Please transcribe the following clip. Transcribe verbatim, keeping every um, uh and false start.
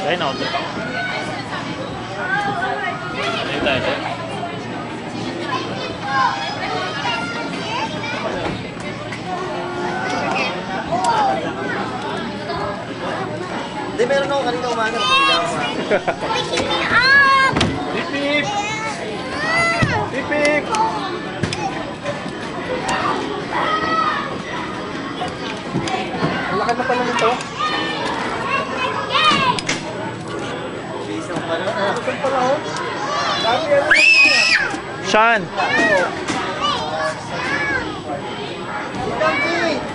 Ayun ako. Ayun tayo tayo. Hindi, meron ako kanina umaga. Waking me up! Pip pip! Pip pip! Ang laki na pala nito. Isang pala. Isang pala oh. Dami ano na. Saan? Isang